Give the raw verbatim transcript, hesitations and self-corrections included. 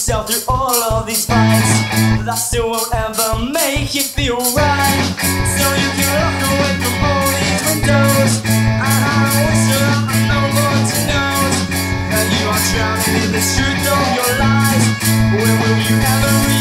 yourself through all of these fights. That still won't ever make you feel right. So you can walk away from all these windows. I wish that nobody knows that you are drowning in the truth of your lies. When will you ever realize?